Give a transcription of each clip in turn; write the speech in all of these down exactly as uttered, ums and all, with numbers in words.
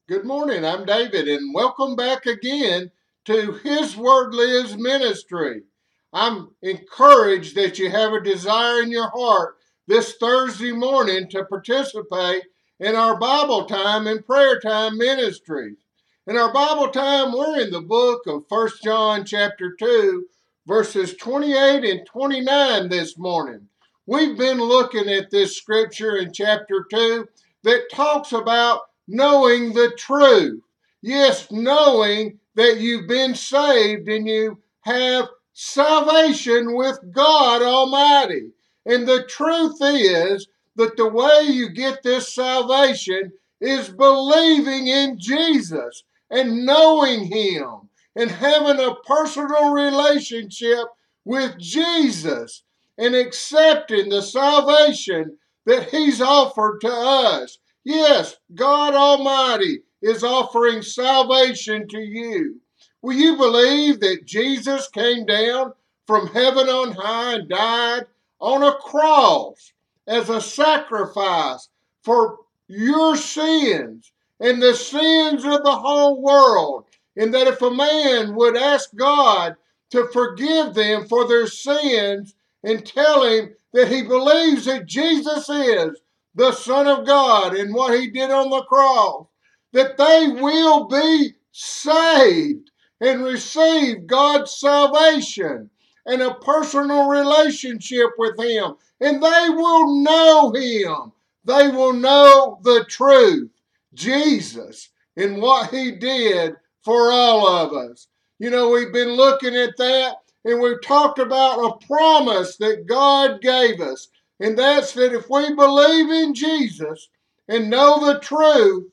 Good morning, I'm David, and welcome back again to His Word Lives Ministry. I'm encouraged that you have a desire in your heart this Thursday morning to participate in our Bible time and prayer time ministries. In our Bible time, we're in the book of First John chapter two, verses twenty-eight and twenty-nine this morning. We've been looking at this scripture in chapter two that talks about knowing the truth. Yes, knowing that you've been saved and you have salvation with God Almighty. And the truth is that the way you get this salvation is believing in Jesus and knowing Him and having a personal relationship with Jesus and accepting the salvation that He's offered to us. Yes, God Almighty is offering salvation to you. Will you believe that Jesus came down from heaven on high and died on a cross as a sacrifice for your sins and the sins of the whole world? And that if a man would ask God to forgive them for their sins and tell Him that he believes that Jesus is the Son of God and what He did on the cross, that they will be saved and receive God's salvation and a personal relationship with Him. And they will know Him. They will know the truth, Jesus, and what He did for all of us. You know, we've been looking at that, and we've talked about a promise that God gave us. And that's that if we believe in Jesus and know the truth,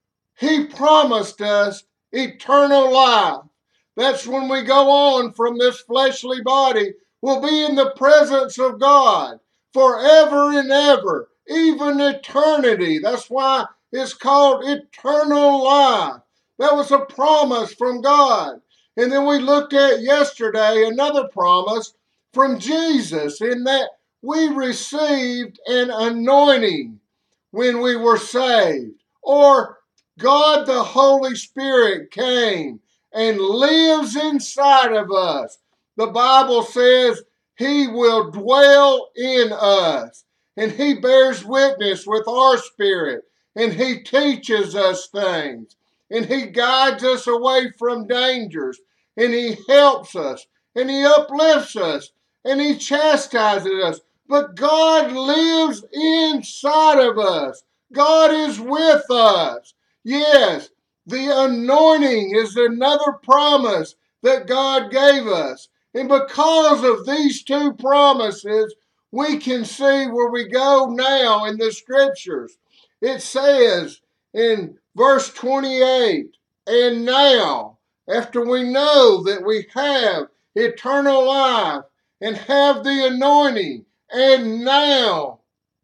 He promised us eternal life. That's when we go on from this fleshly body, we'll be in the presence of God forever and ever, even eternity. That's why it's called eternal life. That was a promise from God. And then we looked at yesterday another promise from Jesus in that we received an anointing when we were saved. Or God the Holy Spirit came and lives inside of us. The Bible says He will dwell in us. And He bears witness with our spirit. And He teaches us things. And He guides us away from dangers. And He helps us. And He uplifts us. And He chastises us. But God lives inside of us. God is with us. Yes, the anointing is another promise that God gave us. And because of these two promises, we can see where we go now in the scriptures. It says in verse twenty-eight, and now, after we know that we have eternal life and have the anointing, and now,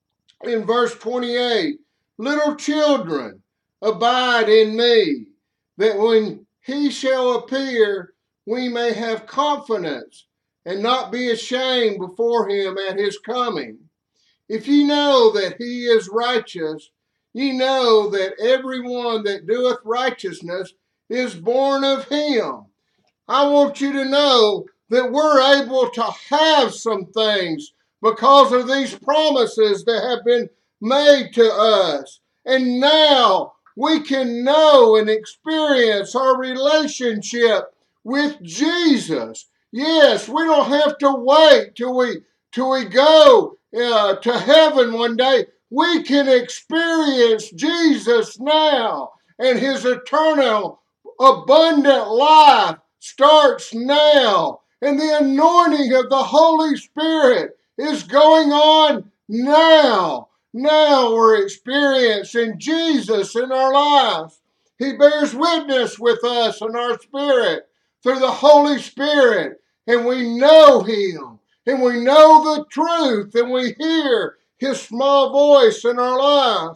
in verse twenty-eight, little children, abide in me, that when He shall appear, we may have confidence and not be ashamed before Him at His coming. If ye know that He is righteous, ye know that every one that doeth righteousness is born of Him. I want you to know that we're able to have some things because of these promises that have been made to us. And now we can know and experience our relationship with Jesus. Yes, we don't have to wait till we till we go uh, to heaven one day. We can experience Jesus now, and His eternal, abundant life starts now. And the anointing of the Holy Spirit is going on now. Now we're experiencing Jesus in our lives. He bears witness with us in our spirit through the Holy Spirit. And we know Him. And we know the truth. And we hear His small voice in our lives.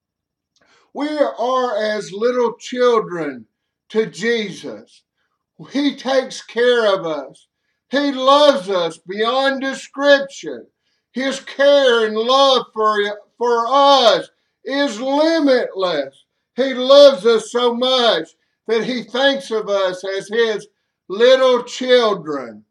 We are as little children to Jesus. He takes care of us. He loves us beyond description. His care and love for, for us is limitless. He loves us so much that he thinks of us as his little children.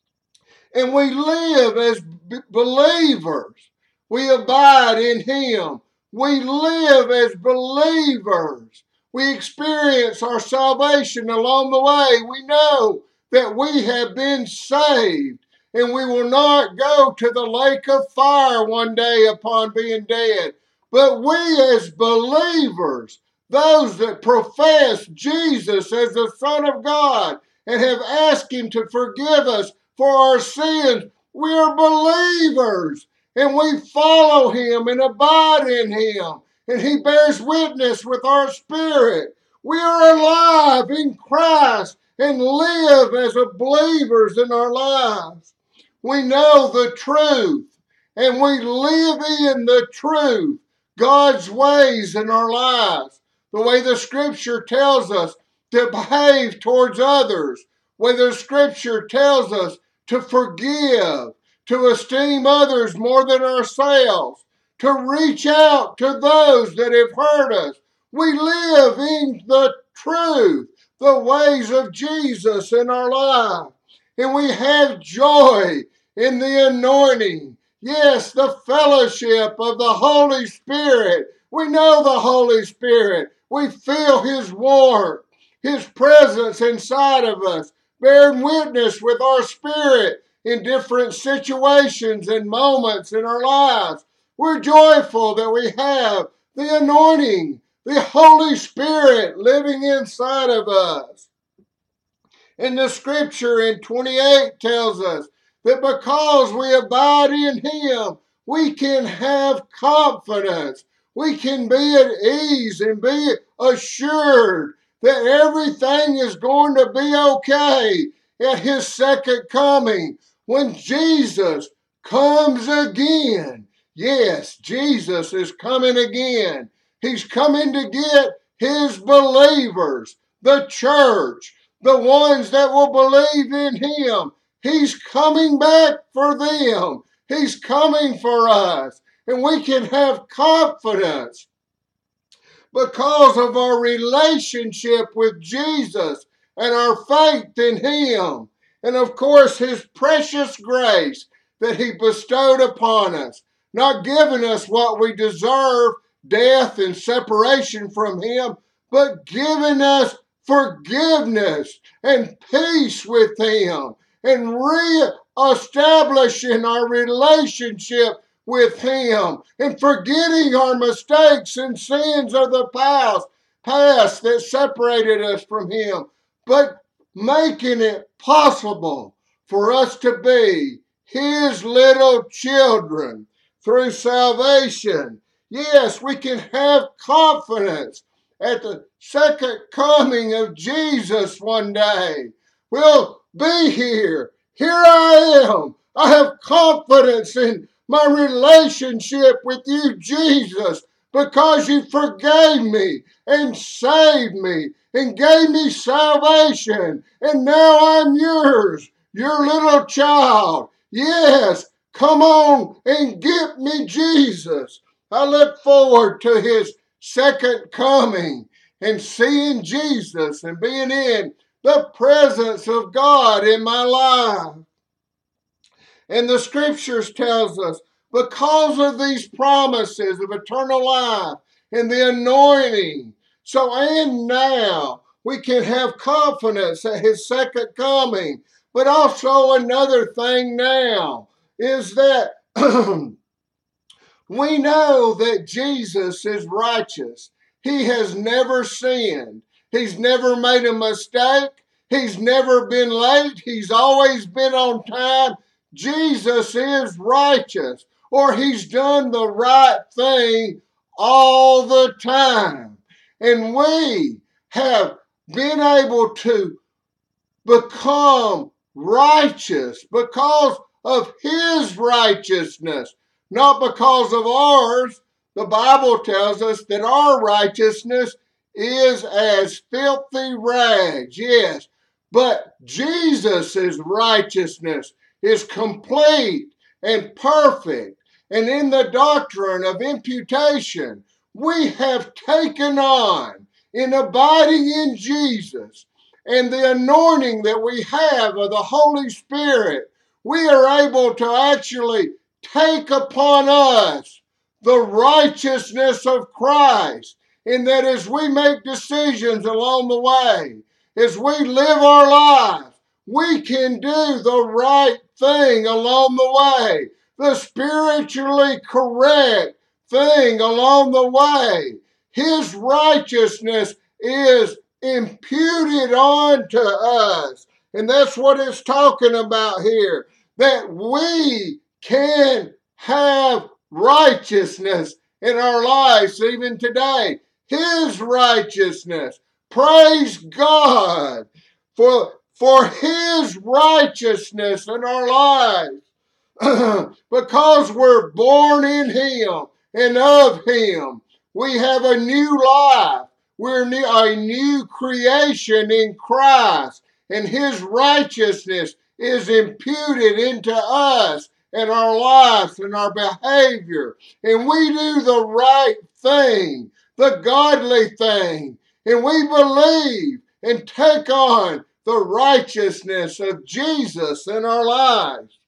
And we live as b- believers. We abide in him. We live as believers. We experience our salvation along the way. We know that we have been saved, and we will not go to the lake of fire one day upon being dead. But we as believers, those that profess Jesus as the Son of God and have asked him to forgive us for our sins, we are believers, and we follow him and abide in him, and he bears witness with our spirit. We are alive in Christ and live as believers in our lives. We know the truth, and we live in the truth, God's ways in our lives, the way the scripture tells us to behave towards others, where the scripture tells us to forgive, to esteem others more than ourselves, to reach out to those that have hurt us. We live in the truth, the ways of Jesus in our life. And we have joy in the anointing. Yes, the fellowship of the Holy Spirit. We know the Holy Spirit. We feel his warmth, his presence inside of us, bearing witness with our spirit in different situations and moments in our lives. We're joyful that we have the anointing, the Holy Spirit living inside of us. And the scripture in twenty-eight tells us that because we abide in him, we can have confidence. We can be at ease and be assured that everything is going to be okay at his second coming when Jesus comes again. Yes, Jesus is coming again. He's coming to get his believers, the church, the ones that will believe in him. He's coming back for them. He's coming for us. And we can have confidence because of our relationship with Jesus and our faith in him. And of course, his precious grace that he bestowed upon us, not giving us what we deserve, death and separation from him, but giving us forgiveness and peace with him and re-establishing our relationship with him and forgetting our mistakes and sins of the past, past that separated us from him, but making it possible for us to be his little children through salvation. Yes, we can have confidence at the second coming of Jesus one day. We'll be here. Here I am. I have confidence in my relationship with you, Jesus, because you forgave me and saved me and gave me salvation. And now I'm yours, your little child. Yes, come on and get me, Jesus. I look forward to his second coming and seeing Jesus and being in the presence of God in my life. And the scriptures tells us, because of these promises of eternal life and the anointing, so and now we can have confidence at his second coming. But also another thing now is that we know that Jesus is righteous. He has never sinned. He's never made a mistake. He's never been late. He's always been on time. Jesus is righteous, or he's done the right thing all the time. And we have been able to become righteous because of his righteousness, not because of ours. The Bible tells us that our righteousness is as filthy rags, yes, but Jesus' righteousness is complete and perfect. And in the doctrine of imputation, we have taken on in abiding in Jesus and the anointing that we have of the Holy Spirit, we are able to actually take upon us the righteousness of Christ. And that as we make decisions along the way, as we live our lives, we can do the right thing along the way, the spiritually correct thing along the way. His righteousness is imputed onto us. And that's what it's talking about here, that we can have righteousness in our lives even today. His righteousness. Praise God for, for His righteousness in our lives. Because we're born in Him and of Him. We have a new life. We're a new creation in Christ. And His righteousness is imputed into us and our lives and our behavior. And we do the right thing, the godly thing. And we believe and take on the righteousness of Jesus in our lives.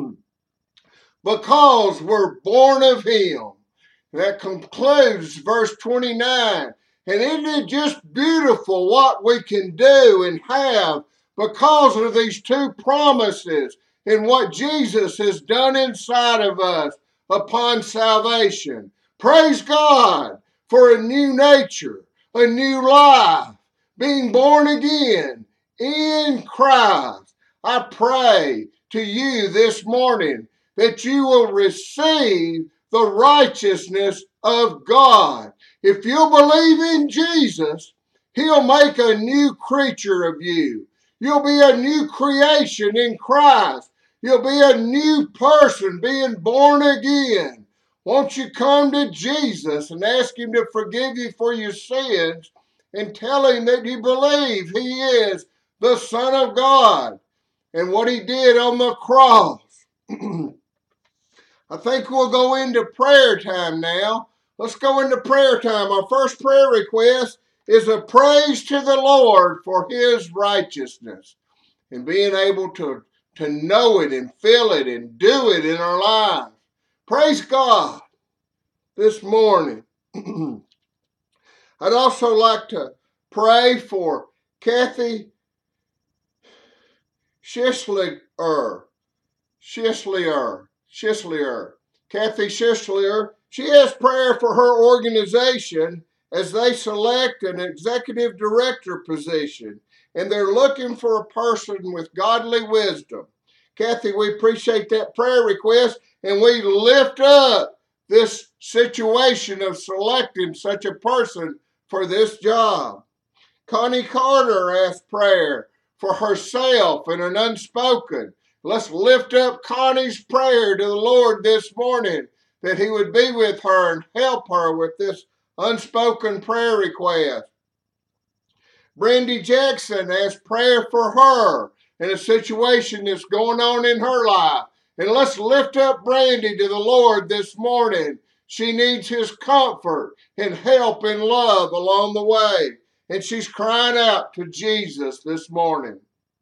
Because we're born of Him. That concludes verse twenty-nine. And isn't it just beautiful what we can do and have because of these two promises and what Jesus has done inside of us upon salvation? Praise God for a new nature, a new life, being born again in Christ. I pray to you this morning that you will receive the righteousness of God. If you believe in Jesus, He'll make a new creature of you. You'll be a new creation in Christ. You'll be a new person being born again. Won't you come to Jesus and ask Him to forgive you for your sins and tell Him that you believe He is the Son of God and what He did on the cross? I think we'll go into prayer time now. Let's go into prayer time. Our first prayer request is a praise to the Lord for His righteousness and being able to, to know it and feel it and do it in our lives. Praise God this morning. I'd also like to pray for Kathy Schislier. Schislier. Schislier. Kathy Schislier. She has prayer for her organization as they select an executive director position, and they're looking for a person with godly wisdom. Kathy, we appreciate that prayer request, and we lift up this situation of selecting such a person for this job. Connie Carter asked prayer for herself and an unspoken. Let's lift up Connie's prayer to the Lord this morning, that He would be with her and help her with this unspoken prayer request. Brandy Jackson asked prayer for her in a situation that's going on in her life. And let's lift up Brandy to the Lord this morning. She needs His comfort and help and love along the way. And she's crying out to Jesus this morning.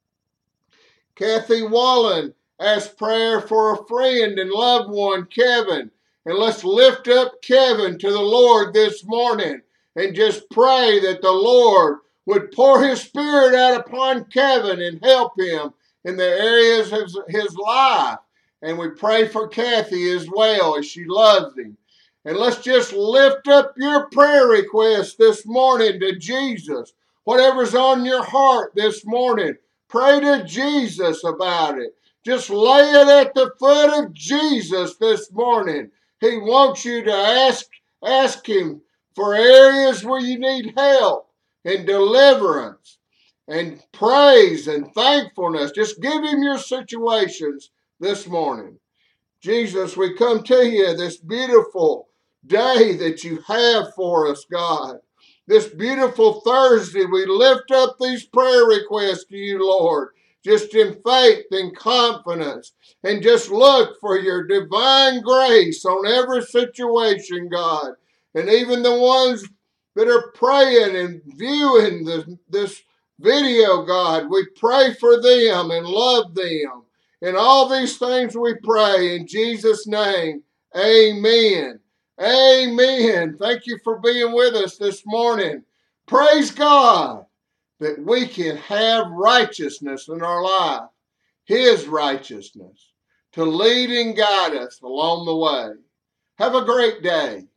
Kathy Wallen asked prayer for a friend and loved one, Kevin. And let's lift up Kevin to the Lord this morning and just pray that the Lord would pour His Spirit out upon Kevin and help him in the areas of his life. And we pray for Kathy as well as she loves him. And let's just lift up your prayer request this morning to Jesus. Whatever's on your heart this morning, pray to Jesus about it. Just lay it at the foot of Jesus this morning. He wants you to ask, ask Him for areas where you need help and deliverance and praise and thankfulness. Just give Him your situations this morning. Jesus, we come to You this beautiful day that You have for us, God. This beautiful Thursday, we lift up these prayer requests to You, Lord, just in faith and confidence, and just look for Your divine grace on every situation, God. And even the ones that are praying and viewing this, this video, God, we pray for them and love them. And all these things we pray in Jesus' name. Amen. Amen. Thank you for being with us this morning. Praise God that we can have righteousness in our life, His righteousness, to lead and guide us along the way. Have a great day.